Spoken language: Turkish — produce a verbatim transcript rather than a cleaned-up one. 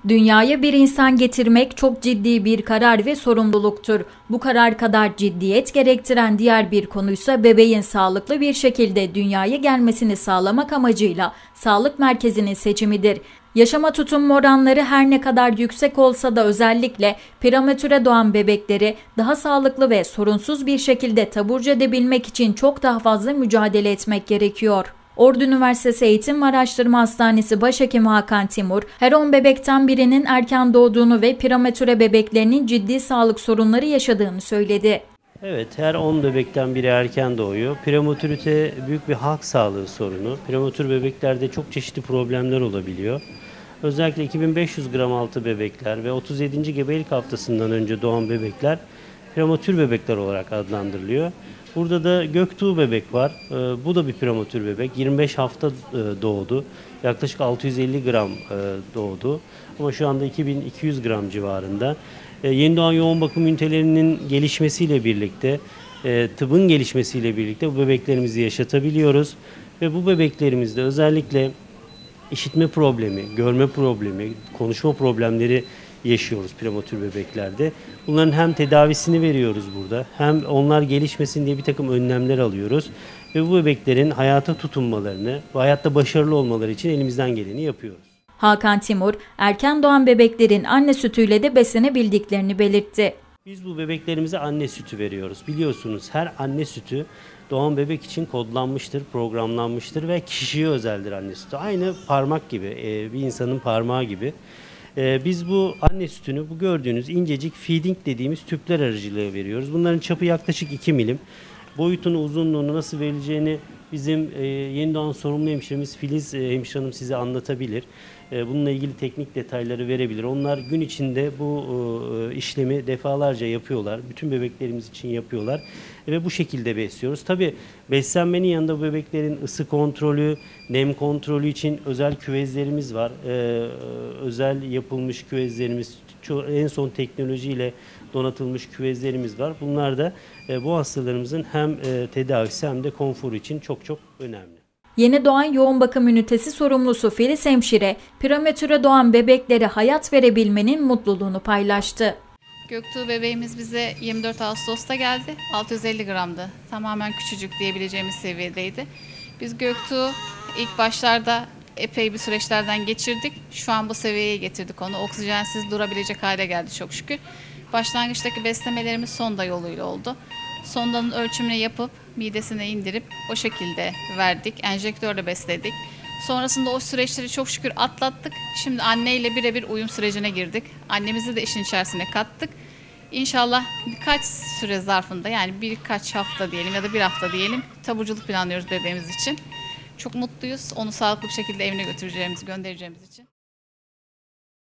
Dünyaya bir insan getirmek çok ciddi bir karar ve sorumluluktur. Bu karar kadar ciddiyet gerektiren diğer bir konuysa bebeğin sağlıklı bir şekilde dünyaya gelmesini sağlamak amacıyla sağlık merkezinin seçimidir. Yaşama tutum oranları her ne kadar yüksek olsa da özellikle prematüre doğan bebekleri daha sağlıklı ve sorunsuz bir şekilde taburcu edebilmek için çok daha fazla mücadele etmek gerekiyor. Ordu Üniversitesi Eğitim ve Araştırma Hastanesi Başhekimi Hakan Timur, her on bebekten birinin erken doğduğunu ve prematüre bebeklerinin ciddi sağlık sorunları yaşadığını söyledi. Evet, her on bebekten biri erken doğuyor. Prematürite büyük bir halk sağlığı sorunu. Prematür bebeklerde çok çeşitli problemler olabiliyor. Özellikle iki bin beş yüz gram altı bebekler ve otuz yedinci gebelik haftasından önce doğan bebekler prematür bebekler olarak adlandırılıyor. Burada da Göktuğ bebek var. Bu da bir prematür bebek. yirmi beş hafta doğdu. Yaklaşık altı yüz elli gram doğdu. Ama şu anda iki bin iki yüz gram civarında. Yeni doğan yoğun bakım ünitelerinin gelişmesiyle birlikte, tıbbın gelişmesiyle birlikte bu bebeklerimizi yaşatabiliyoruz. Ve bu bebeklerimizde özellikle işitme problemi, görme problemi, konuşma problemleri yaşıyoruz prematür bebeklerde. Bunların hem tedavisini veriyoruz burada, hem onlar gelişmesin diye bir takım önlemler alıyoruz. Ve bu bebeklerin hayata tutunmalarını ve hayatta başarılı olmaları için elimizden geleni yapıyoruz. Hakan Timur, erken doğan bebeklerin anne sütüyle de beslenebildiklerini belirtti. Biz bu bebeklerimize anne sütü veriyoruz. Biliyorsunuz her anne sütü doğan bebek için kodlanmıştır, programlanmıştır ve kişiye özeldir anne sütü. Aynı parmak gibi, bir insanın parmağı gibi. Biz bu anne sütünü, bu gördüğünüz incecik feeding dediğimiz tüpler aracılığıyla veriyoruz. Bunların çapı yaklaşık iki milim. Boyutunu, uzunluğunu nasıl verileceğini bizim yeni doğan sorumlu hemşiremiz Filiz hemşire hanım size anlatabilir. Bununla ilgili teknik detayları verebilir. Onlar gün içinde bu işlemi defalarca yapıyorlar. Bütün bebeklerimiz için yapıyorlar. Ve bu şekilde besliyoruz. Tabii beslenmenin yanında bu bebeklerin ısı kontrolü, nem kontrolü için özel küvezlerimiz var. Özel yapılmış küvezlerimiz, en son teknolojiyle donatılmış küvezlerimiz var. Bunlar da bu hastalarımızın hem tedavisi hem de konforu için çok çok önemli. Yeni doğan yoğun bakım ünitesi sorumlusu Filiz hemşire, prematüre doğan bebeklere hayat verebilmenin mutluluğunu paylaştı. Göktuğ bebeğimiz bize yirmi dört Ağustos'ta geldi. altı yüz elli gramdı. Tamamen küçücük diyebileceğimiz seviyedeydi. Biz Göktuğ ilk başlarda epey bir süreçlerden geçirdik. Şu an bu seviyeye getirdik onu. Oksijensiz durabilecek hale geldi çok şükür. Başlangıçtaki beslemelerimiz sonda yoluyla oldu. Sondanın ölçümünü yapıp midesine indirip o şekilde verdik. Enjektörle besledik. Sonrasında o süreçleri çok şükür atlattık. Şimdi anneyle birebir uyum sürecine girdik. Annemizi de işin içerisine kattık. İnşallah birkaç süre zarfında, yani birkaç hafta diyelim ya da bir hafta diyelim, taburculuk planlıyoruz bebeğimiz için. Çok mutluyuz. Onu sağlıklı bir şekilde evine götüreceğimiz, göndereceğimiz için.